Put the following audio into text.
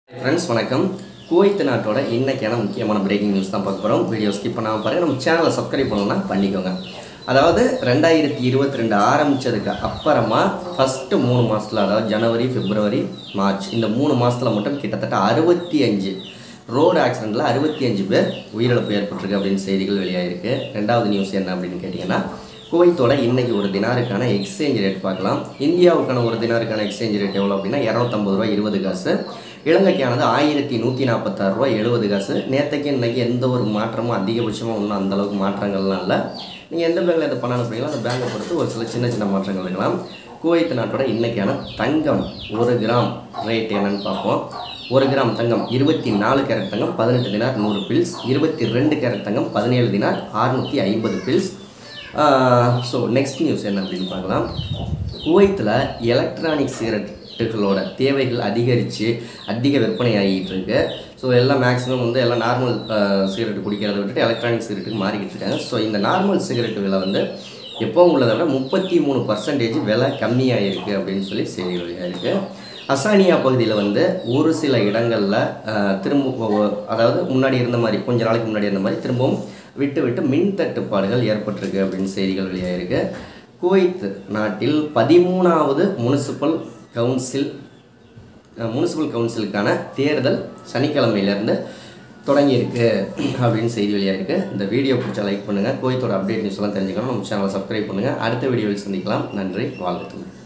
Friends, வணக்கம். Kuwait நாட்டோட இன்னைக்கான முக்கியமான பிரேக்கிங் நியூஸ் தான் பார்க்க போறோம். வீடியோ ஸ்கிப் பண்ணாம பாருங்க. நம்ம சேனலை சப்ஸ்கிரைப் பண்ணனும்னா பண்ணிக்கோங்க. அதாவது 2022 ஆரம்பிச்சதுக்கு அப்புறமா ஃபர்ஸ்ட் 3 மாசத்துல அதாவது ஜனவரி, பிப்ரவரி, மார்ச் இந்த 3 மாசத்துல மட்டும் கிட்டத்தட்ட 65 ரோட் ஆக்சிடென்ட்ல 65 பேர் உயிரிழப்பு ஏற்பட்டிருக்கு அப்படின செய்திகள் வெளியாயிருக்கு. இரண்டாவது நியூஸ் என்ன அப்படினு கேட்டிங்கனா குவைத்தோட இன்னைக்கு ஒரு தினாருக்கான எக்ஸ்சேஞ்ச் ரேட் பார்க்கலாம். இந்தியாவுக்கான ஒரு தினாருக்கான எக்ஸ்சேஞ்ச் ரேட் எவ்வளவு அப்படினா 250 ரூபாய் 20 காசு. இலங்கைக்கானது 1146 ரூபாய் 70 காசு. நேத்தைக்கு இன்னைக்கு எந்த ஒரு மாற்றமும் அதிகபட்சமா ஒன்றும் அந்த அளவுக்கு மாற்றங்கள்லாம் இல்லை. நீங்க எந்த பேங்க்ல இதை பண்ண அனுப்புறீங்களோ அந்த பேங்கை பொறுத்து ஒரு சில சின்ன மாற்றங்கள் இருக்கலாம். குவைத் நாட்டோட இன்னைக்கான தங்கம் 1 கிராம் ரேட் என்னன்னு பார்ப்போம். 1 கிராம் தங்கம் 24 கேரட் தங்கம் 18 தினார் 100 பில்ஸ், 22 கேரட் தங்கம் 17 தினார் 650 பில்ஸ். ஸோ நெக்ஸ்ட் நியூஸ் என்ன அப்படின்னு பார்க்கலாம். குவைத்தில் எலக்ட்ரானிக் சிகரெட்டுகளோட தேவைகள் அதிக விற்பனை ஆகிட்டு இருக்கு. ஸோ எல்லாம் மேக்ஸிமம் வந்து எல்லாம் நார்மல் சிகரெட் குடிக்கிறத விட்டுட்டு எலக்ட்ரானிக் சிகரெட்டுக்கு மாறிக்கிட்டு இருக்காங்க. ஸோ இந்த நார்மல் சிகரெட்டு விலை வந்து எப்போவும் உள்ளதை விட 33% விலை கம்மியாக இருக்குது அப்படின்னு சொல்லி செய்தி வழியாக இருக்குது. அசானியா பகுதியில் வந்து ஒரு சில இடங்களில் அதாவது முன்னாடி இருந்த மாதிரி கொஞ்ச நாளைக்கு முன்னாடி இருந்த மாதிரி திரும்பவும் விட்டு மின் தட்டுப்பாடுகள் ஏற்பட்டிருக்கு அப்படின்னு செய்திகள் வெளியாக இருக்குது. குவைத் நாட்டில் 13வது முனிசிபல் கவுன்சிலுக்கான தேர்தல் சனிக்கிழமையிலேருந்து தொடங்கியிருக்கு அப்படின்னு செய்தி வெளியாக இருக்குது. இந்த வீடியோ பிடிச்சா லைக் பண்ணுங்கள். குவைத்தோட அப்டேட் நியூஸ்லாம் தெரிஞ்சுக்கணும் நம்ம சேனலை சப்ஸ்கிரைப் பண்ணுங்கள். அடுத்த வீடியோவில் சந்திக்கலாம். நன்றி, வாழ்த்துக்கள்.